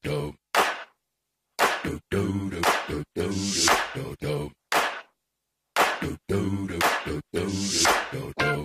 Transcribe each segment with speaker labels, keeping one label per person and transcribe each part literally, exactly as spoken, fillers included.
Speaker 1: do do do do do do do do do do do do do do do.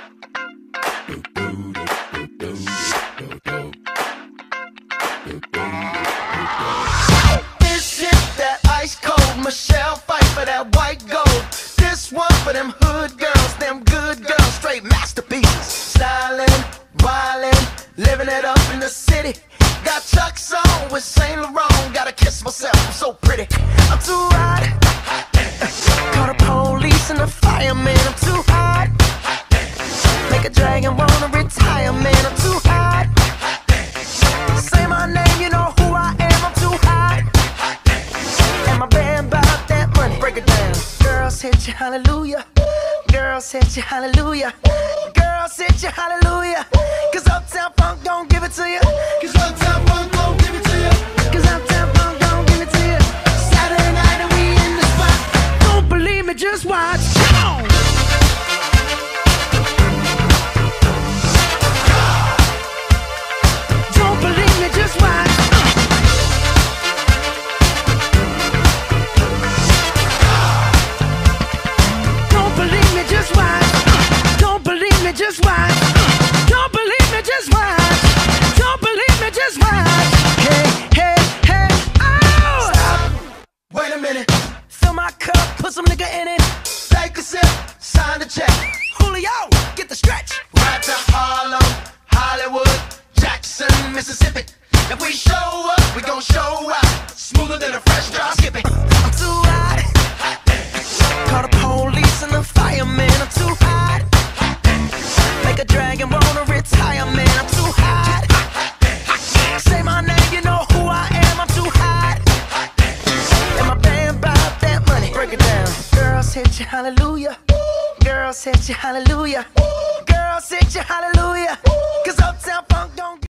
Speaker 2: This is that ice cold Michelle fight for that white gold. This one for them hood girls, them good girls, straight masterpieces. Stylin', wildin', living it up in the city. Got Chuck's on with Saint Laurent. Gotta kiss myself, I'm so pretty. I'm too hot. Call the police and the fireman. I'm too hot. Make a dragon wanna retire, man. I'm too hot. Say my name, you know who I am. I'm too hot. And my band bought that money. Break it down. Girls hit you, hallelujah. Girls hit you, hallelujah. Girls hit you, hallelujah. Cause Uptown Funk don't give it to you. Cause Uptown Funk don't give it to you. Cause Uptown Funk don't give it to you. Saturday night and we in the spot. Don't believe me, just watch. Come on. Don't believe me, just watch. Don't believe me, just watch. Don't believe me, just watch. Don't believe me, just watch. Don't believe me, just watch. Hey, hey, hey, oh! Stop. Wait a minute. Fill my cup, put some nigga in it. Take a sip, sign the check. Julio, get the stretch. Right to Harlem, Hollywood, Jackson, Mississippi. If we show up, we gon' show out. Smoother than a fresh drop skipping. I'm too hot. Call the police and the fireman. I'm too hot. Make a dragon wanna retire, man. I'm too hot. Say my name, you know who I am. I'm too hot. And my band bought that money. Break it down. Girls hit you, hallelujah. Girls hit you, hallelujah. Girls hit you, hallelujah. Cause Uptown Funk don't